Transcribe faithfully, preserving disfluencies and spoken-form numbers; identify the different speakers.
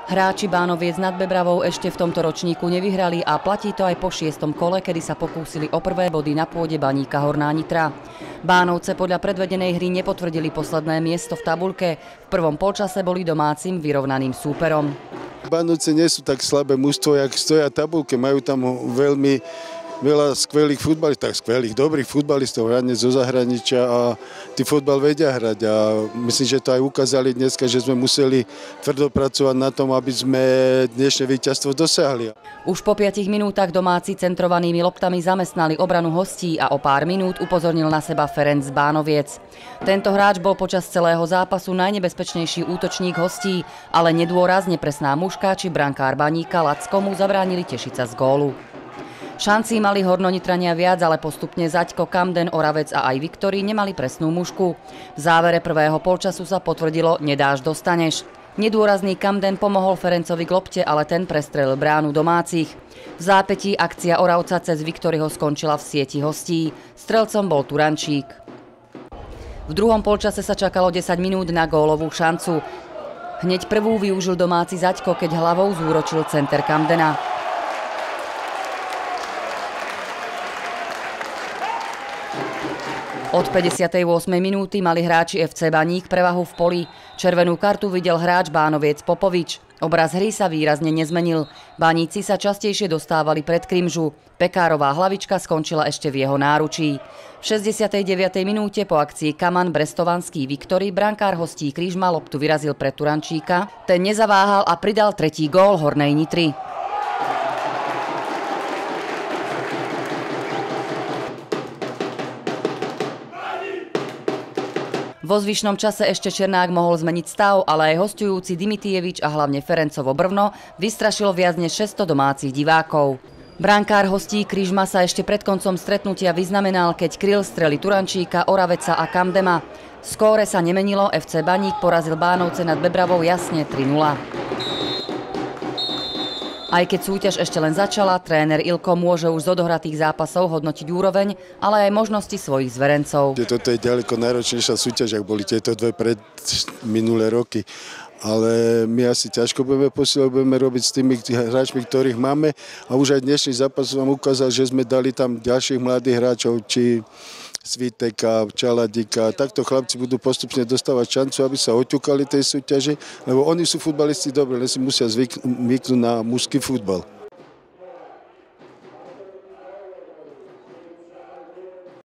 Speaker 1: Hráči Bánoviec nad Bebravou ešte v tomto ročníku nevyhrali a platí to aj po šiestom kole, kedy sa pokúsili o prvé body na pôde Baníka Horná Nitra. Bánovce podľa predvedenej hry nepotvrdili posledné miesto v tabuľke. V prvom polčase boli domácim vyrovnaným súperom.
Speaker 2: Bánovce nie sú tak slabé mužstvo, jak stoja v tabuľke. Majú tam veľmi veľa skvelých futbalistov, tak skvelých, dobrých futbalistov, hlavne zo zahraničia a tí futbal vedia hrať. A myslím, že to aj ukázali dneska, že sme museli tvrdo pracovať na tom, aby sme dnešné víťazstvo dosiahli.
Speaker 1: Už po piatich minútach domáci centrovanými loptami zamestnali obranu hostí a o pár minút upozornil na seba Ferenc z Bánoviec. Tento hráč bol počas celého zápasu najnebezpečnejší útočník hostí, ale nedôrazne presná muška či brankár Baníka Lacko mu zabránili tešiť sa z gólu. Šancí mali Hornonitrania viac, ale postupne Zaďko, Kamden, Oravec a aj Viktori nemali presnú mušku. V závere prvého polčasu sa potvrdilo nedáš, dostaneš. Nedôrazný Kamden pomohol Ferencovi k lopte, ale ten prestrelil bránu domácich. V zápätí akcia Oravca cez Viktoriho skončila v sieti hostí. Strelcom bol Turančík. V druhom polčase sa čakalo desať minút na gólovú šancu. Hneď prvú využil domáci Zaďko, keď hlavou zúročil center Kamdena. Od päťdesiatej ôsmej minúty mali hráči ef cé Baník prevahu v poli. Červenú kartu videl hráč Bánoviec Popovič. Obraz hry sa výrazne nezmenil. Baníci sa častejšie dostávali pred Krimžu. Pekárová hlavička skončila ešte v jeho náručí. V šesťdesiatej deviatej minúte po akcii Kaman Brestovanský Viktori brankár hostí Križma loptu vyrazil pre Turančíka. Ten nezaváhal a pridal tretí gól Hornej Nitry. Vo zvyšnom čase ešte Černák mohol zmeniť stav, ale aj hosťujúci Dimitievič a hlavne Ferencovo Brno vystrašilo viac než šesťsto domácich divákov. Brankár hostí Križma sa ešte pred koncom stretnutia vyznamenal, keď kryl strely Turančíka, Oraveca a Kamdema. Skóre sa nemenilo, ef cé Baník porazil Bánovce nad Bebravou jasne tri nula. Aj keď súťaž ešte len začala, tréner Ilko môže už z odohratých zápasov hodnotiť úroveň, ale aj možnosti svojich zverencov.
Speaker 2: Toto je ďaleko najročnejšia súťaž, ak boli tieto dve pred minulé roky. Ale my asi ťažko budeme posielať, budeme robiť s tými hráčmi, ktorých máme. A už aj dnešný zápas vám ukázal, že sme dali tam ďalších mladých hráčov, či Sviteka, Čaladika. Takto chlapci budú postupne dostávať šancu, aby sa oťukali tej súťaži, lebo oni sú futbalisti dobrí, len si musia zvyknúť na mužský futbal.